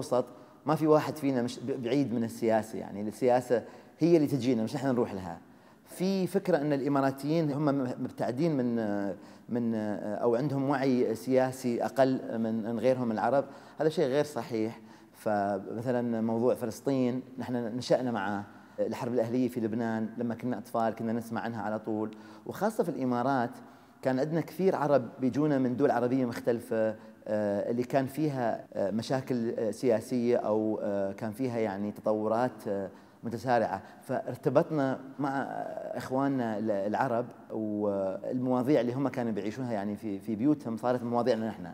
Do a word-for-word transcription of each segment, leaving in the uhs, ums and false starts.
الأوسط ما في واحد فينا مش بعيد من السياسة، يعني السياسة هي اللي تجينا مش نحن نروح لها. في فكرة أن الإماراتيين هم مبتعدين من من أو عندهم وعي سياسي أقل من غيرهم من العرب، هذا شيء غير صحيح. فمثلا موضوع فلسطين نحن نشأنا معه، الحرب الأهلية في لبنان لما كنا أطفال كنا نسمع عنها على طول، وخاصة في الإمارات كان عندنا كثير عرب بيجونا من دول عربية مختلفة اللي كان فيها مشاكل سياسية أو كان فيها يعني تطورات متسارعة، فارتبطنا مع إخواننا العرب، والمواضيع اللي هم كانوا بيعيشونها يعني في في بيوتهم صارت مواضيعنا نحن.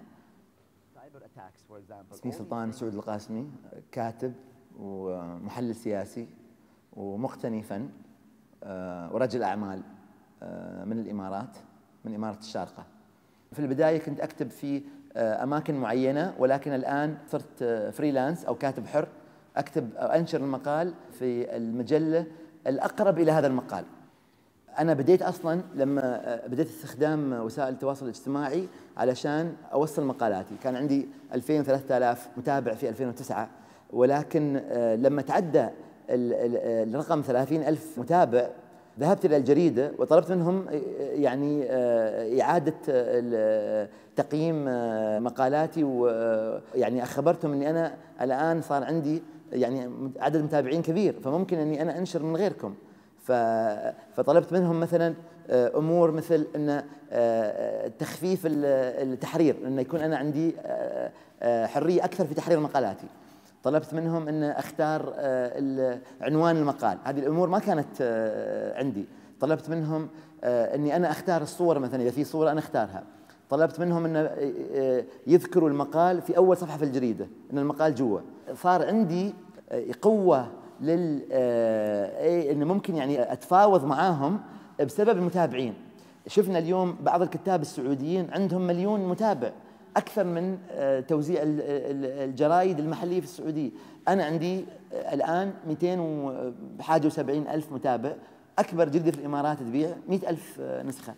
اسمي سلطان سعود القاسمي، كاتب ومحلل سياسي ومقتني فن ورجل أعمال من الإمارات، من إمارة الشارقة. في البداية كنت أكتب في أماكن معينة، ولكن الآن صرت فريلانس أو كاتب حر، أكتب أو أنشر المقال في المجلة الأقرب إلى هذا المقال. أنا بديت أصلاً لما بديت استخدام وسائل التواصل الاجتماعي علشان أوصل مقالاتي، كان عندي ألفين وثلاثة آلاف متابع في ألفين وتسعة، ولكن لما تعدى الرقم ثلاثين ألف متابع ذهبت إلى الجريدة وطلبت منهم يعني إعادة تقييم مقالاتي، ويعني أخبرتهم أني أنا الآن صار عندي يعني عدد متابعين كبير، فممكن أني أنا أنشر من غيركم. فطلبت منهم مثلا أمور مثل أن تخفيف التحرير، أن يكون أنا عندي حرية أكثر في تحرير مقالاتي. طلبت منهم أن أختار عنوان المقال، هذه الأمور ما كانت عندي. طلبت منهم أني أنا أختار الصور، مثلا إذا في صورة أنا أختارها. طلبت منهم أن يذكروا المقال في أول صفحة في الجريدة، أن المقال جوا. صار عندي قوة لل إنه ممكن يعني أتفاوض معاهم بسبب المتابعين. شفنا اليوم بعض الكتاب السعوديين عندهم مليون متابع، أكثر من توزيع الجرايد المحلية في السعودية. أنا عندي الآن مئتين وحاجة وسبعين ألف متابع، أكبر جريدة في الإمارات تبيع مئة ألف نسخة.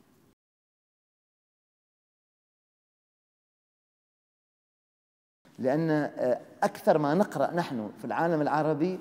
لأن أكثر ما نقرأ نحن في العالم العربي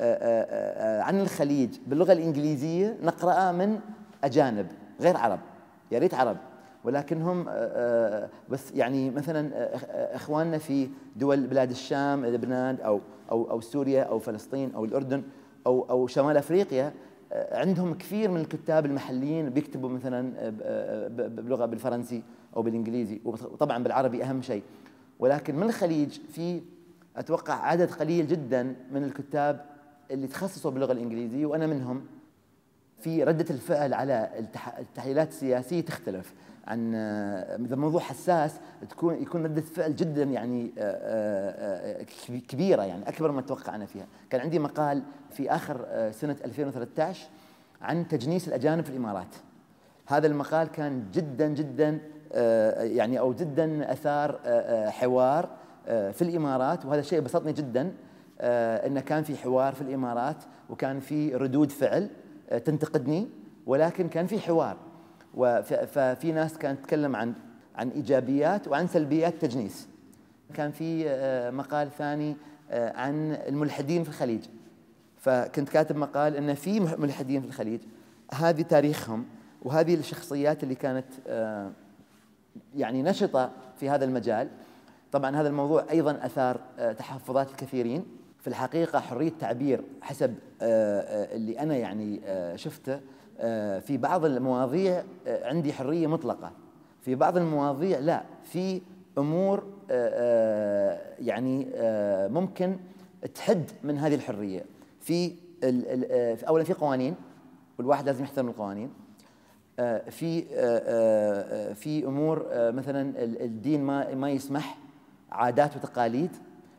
عن الخليج باللغة الإنجليزية نقرأ من أجانب غير عرب، يا ريت عرب، ولكنهم بس يعني مثلا إخواننا في دول بلاد الشام، لبنان أو أو أو سوريا أو فلسطين أو الأردن أو أو شمال أفريقيا، عندهم كثير من الكتاب المحليين بيكتبوا مثلا بلغة بالفرنسي أو بالإنجليزي، وطبعا بالعربي أهم شيء. ولكن من الخليج في أتوقع عدد قليل جدا من الكتاب اللي تخصصوا باللغة الإنجليزية، وأنا منهم. في ردة الفعل على التحليلات السياسية تختلف عن إذا موضوع حساس، تكون يكون ردة فعل جدا يعني كبيرة، يعني أكبر ما توقعنا فيها. كان عندي مقال في آخر سنة ألفين وثلاثة عشر عن تجنيس الأجانب في الإمارات. هذا المقال كان جدا جدا يعني أو جدا أثار حوار في الإمارات، وهذا شيء بسطني جدا، أنه كان في حوار في الإمارات وكان في ردود فعل تنتقدني، ولكن كان في حوار. ففي ناس كانت تتكلم عن عن إيجابيات وعن سلبيات تجنيس. كان في مقال ثاني عن الملحدين في الخليج، فكنت كاتب مقال أن في ملحدين في الخليج، هذه تاريخهم وهذه الشخصيات اللي كانت يعني نشطة في هذا المجال. طبعا هذا الموضوع أيضا أثار تحفظات الكثيرين. في الحقيقة حرية التعبير حسب اللي أنا يعني شفته، في بعض المواضيع عندي حرية مطلقة، في بعض المواضيع لا، في أمور يعني ممكن تحد من هذه الحرية. في أولا في قوانين، والواحد لازم يحترم القوانين. في في أمور مثلا الدين ما ما يسمح، عادات وتقاليد،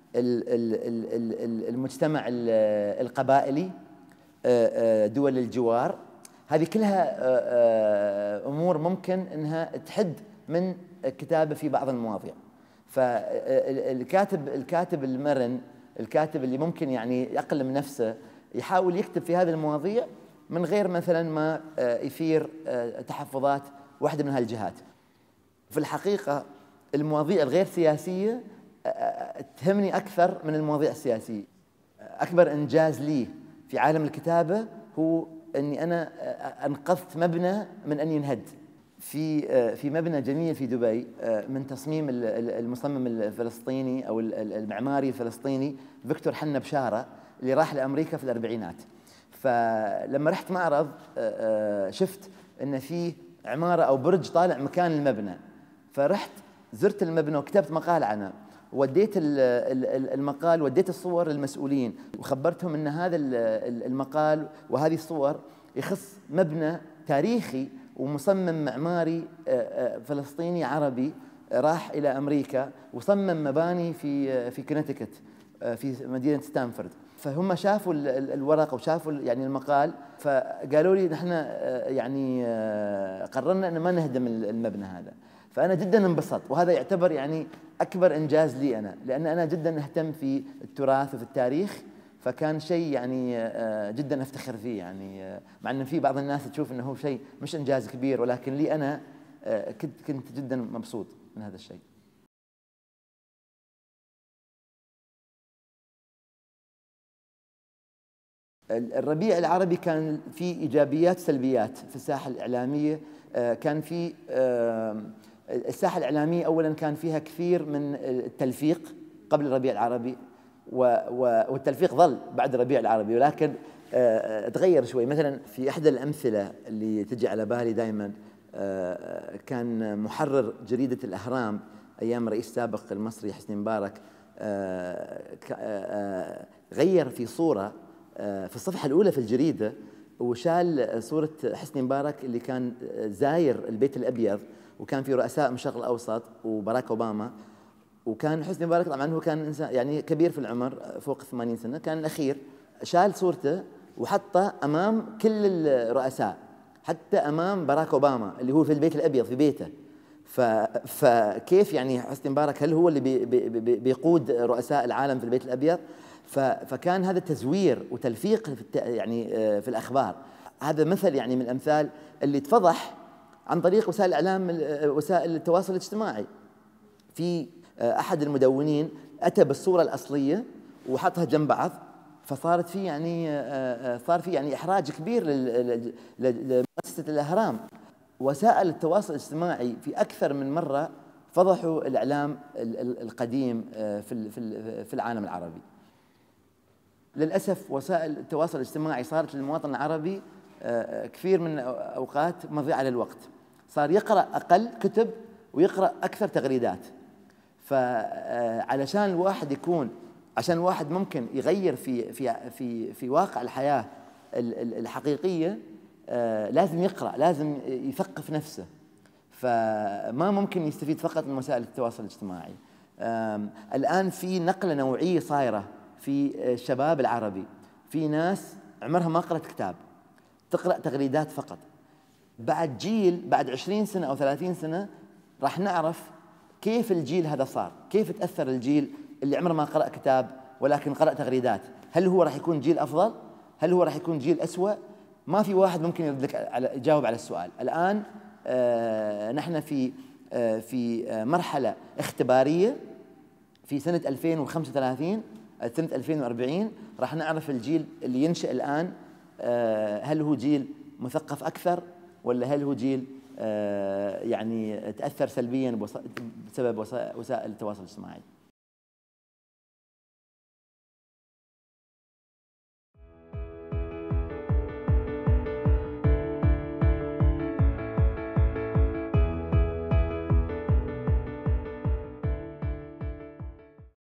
المجتمع القبائلي، دول الجوار، هذه كلها أمور ممكن أنها تحد من الكتابة في بعض المواضيع. فالكاتب الكاتب المرن، الكاتب اللي ممكن يعني يقلم نفسه، يحاول يكتب في هذه المواضيع من غير مثلا ما يثير تحفظات واحدة من هالجهات. في الحقيقة المواضيع الغير سياسية تهمني أكثر من المواضيع السياسية. أكبر إنجاز لي في عالم الكتابة هو أني أنا أنقذت مبنى من أن ينهد. في في مبنى جميل في دبي من تصميم المصمم الفلسطيني أو المعماري الفلسطيني فيكتور حنا بشارة اللي راح لأمريكا في الأربعينات. فلما رحت معرض شفت أن في عمارة أو برج طالع مكان المبنى، فرحت زرت المبنى وكتبت مقال عنه، وديت المقال وديت الصور للمسؤولين وخبرتهم أن هذا المقال وهذه الصور يخص مبنى تاريخي ومصمم معماري فلسطيني عربي راح إلى أمريكا وصمم مباني في في كونتيكت في مدينة ستانفورد. فهم شافوا الورق وشافوا يعني المقال، فقالوا لي نحن يعني قررنا أن ما نهدم المبنى هذا. فأنا جدا انبسطت، وهذا يعتبر يعني أكبر إنجاز لي أنا، لأن أنا جدا أهتم في التراث وفي التاريخ، فكان شيء يعني جدا أفتخر فيه. يعني مع أن في بعض الناس تشوف أنه هو شيء مش إنجاز كبير، ولكن لي أنا كنت كنت جدا مبسوط من هذا الشيء. الربيع العربي كان فيه إيجابيات وسلبيات في الساحة الإعلامية. كان في الساحة الإعلامية أولا كان فيها كثير من التلفيق قبل الربيع العربي، والتلفيق ظل بعد الربيع العربي، ولكن تغير شوي. مثلا في إحدى الأمثلة اللي تجي على بالي دائما، كان محرر جريدة الأهرام أيام الرئيس السابق المصري حسني مبارك غير في صورة في الصفحة الأولى في الجريدة، وشال صورة حسني مبارك اللي كان زاير البيت الأبيض، وكان في رؤساء من الشرق الأوسط وباراك أوباما، وكان حسني مبارك طبعا هو كان إنسان يعني كبير في العمر فوق ثمانين سنة، كان الأخير. شال صورته وحطه أمام كل الرؤساء، حتى أمام باراك أوباما اللي هو في البيت الأبيض في بيته. فكيف يعني حسني مبارك هل هو اللي بي بي بيقود رؤساء العالم في البيت الأبيض؟ فكان هذا تزوير وتلفيق في يعني في الأخبار. هذا مثل يعني من الأمثال اللي اتفضح عن طريق وسائل الإعلام، وسائل التواصل الاجتماعي. في أحد المدونين أتى بالصورة الأصلية وحطها جنب بعض، فصارت في يعني صار في يعني إحراج كبير لمؤسسة الأهرام. وسائل التواصل الاجتماعي في أكثر من مرة فضحوا الإعلام القديم في في العالم العربي. للأسف وسائل التواصل الاجتماعي صارت للمواطن العربي كثير من أوقات مضيعة للوقت، صار يقرأ أقل كتب ويقرأ أكثر تغريدات. فعلشان الواحد يكون عشان الواحد ممكن يغير في في في في واقع الحياة الحقيقية لازم يقرأ، لازم يثقف نفسه. فما ممكن يستفيد فقط من وسائل التواصل الاجتماعي. الآن في نقلة نوعية صايرة في الشباب العربي، في ناس عمرها ما قرأت كتاب، تقرأ تغريدات فقط. بعد جيل بعد عشرين سنة أو ثلاثين سنة راح نعرف كيف الجيل هذا صار، كيف تأثر الجيل اللي عمره ما قرأ كتاب ولكن قرأ تغريدات. هل هو راح يكون جيل أفضل؟ هل هو راح يكون جيل أسوأ؟ ما في واحد ممكن يرد على يجاوب على السؤال. الآن آه نحن في آه في آه مرحلة اختبارية. في سنة ألفين وخمسة وثلاثين سنة ألفين وأربعين راح نعرف الجيل اللي ينشأ الآن آه هل هو جيل مثقف أكثر، ولا هل هو جيل آه يعني تأثر سلبيا بسبب وسائل التواصل الاجتماعي.